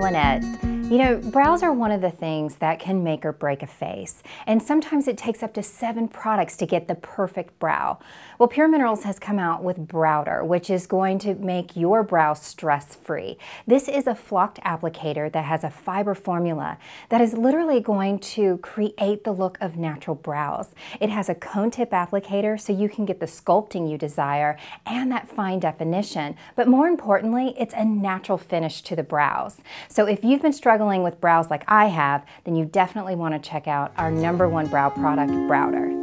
Lynette. You know, brows are one of the things that can make or break a face, and sometimes it takes up to 7 products to get the perfect brow. Well, Pure Minerals has come out with Browder, which is going to make your brow stress-free. This is a flocked applicator that has a fiber formula that is literally going to create the look of natural brows. It has a cone tip applicator so you can get the sculpting you desire and that fine definition, but more importantly, it's a natural finish to the brows. So if you've been struggling with brows like I have, then you definitely want to check out our #1 brow product, Browder.